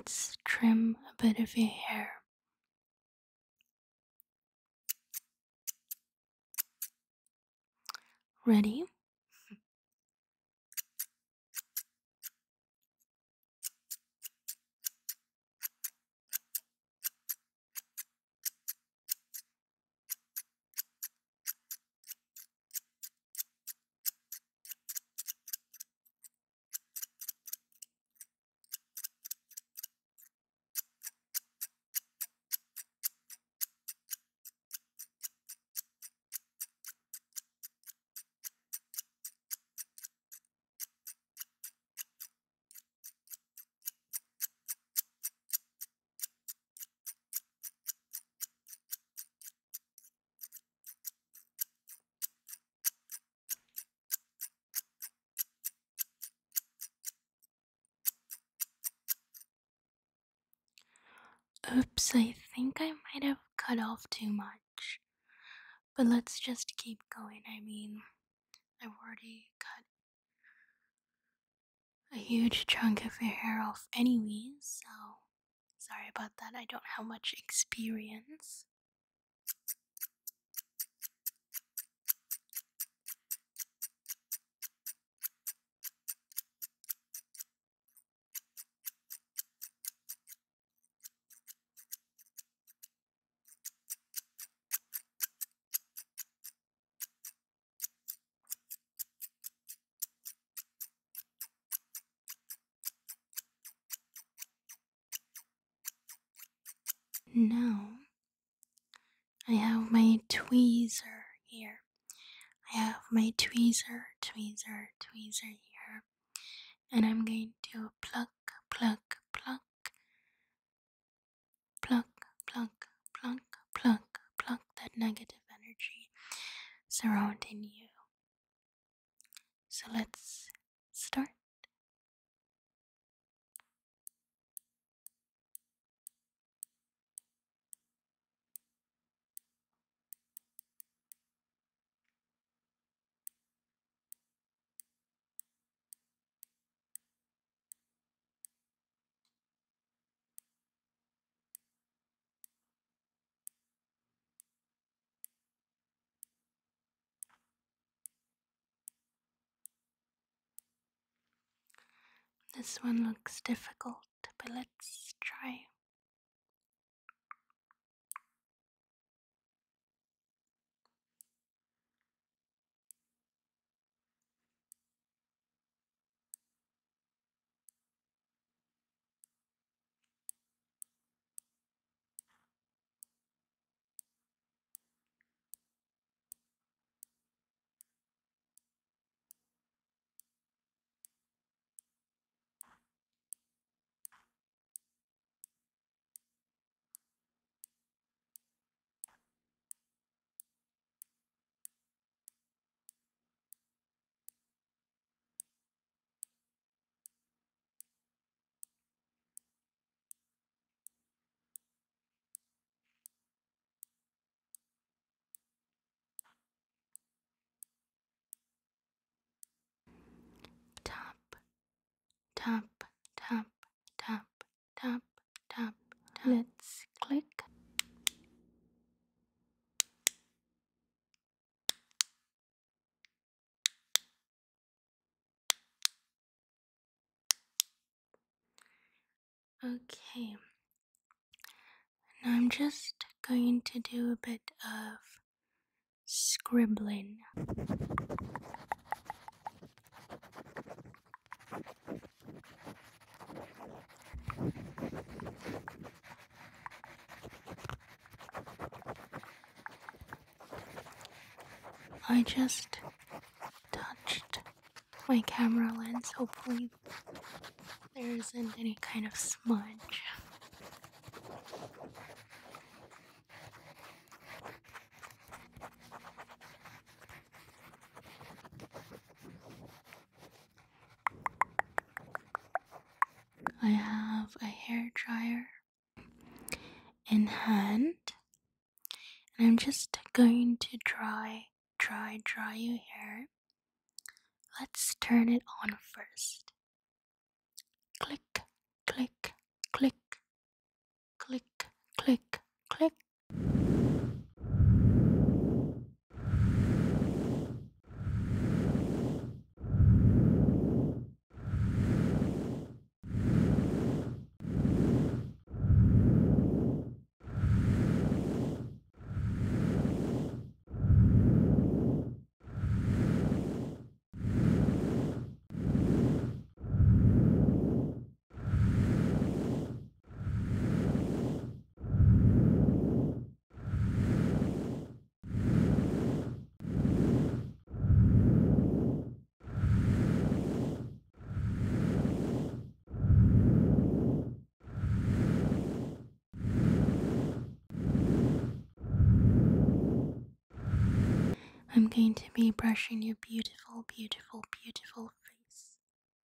let's trim a bit of your hair. Ready? Oops, I think I might have cut off too much. But let's just keep going. I mean, I've already cut a huge chunk of your hair off anyways, so sorry about that. I don't have much experience. Now, I have my tweezer here. I have my tweezer here. And I'm going to pluck, pluck, pluck, pluck, pluck, pluck, pluck, pluck that negative energy surrounding you. So let's start. This one looks difficult, but let's try. Tap, tap, tap, tap, tap, tap, tap. Let's click. Okay. Now I'm just going to do a bit of scribbling. I just touched my camera lens. Hopefully there isn't any kind of smudge. I have a hair dryer in hand, and I'm just going to dry your hair. Let's turn it on first. Click, click, click, click, click, click. I'm going to be brushing your beautiful, beautiful, beautiful face.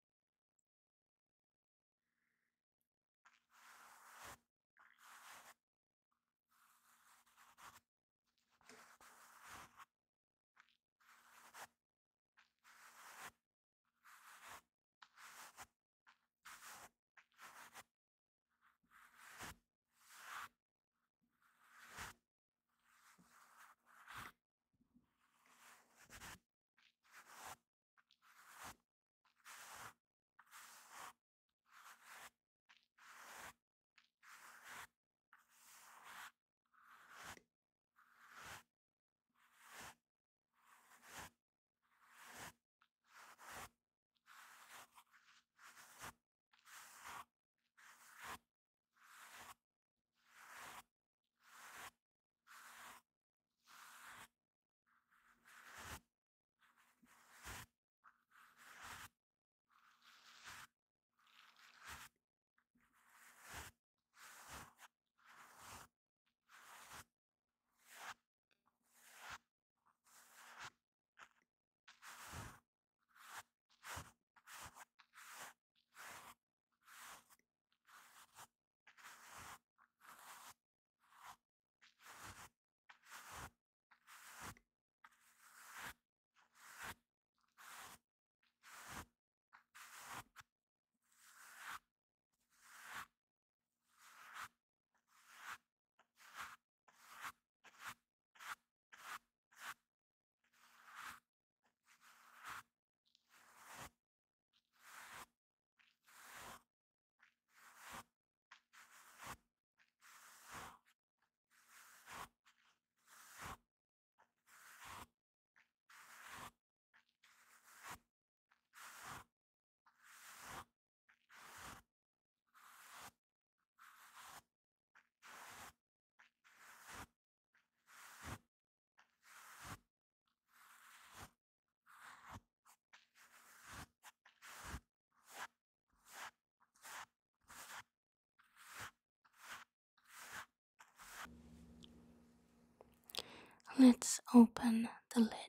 Let's open the lid.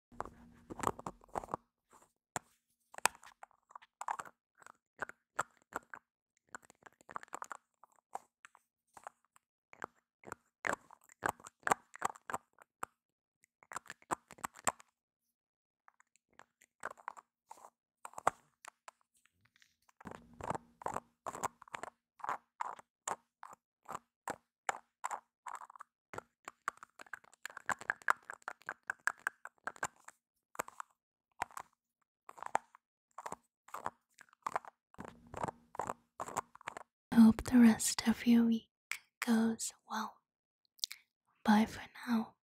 I hope the rest of your week goes well. Bye for now.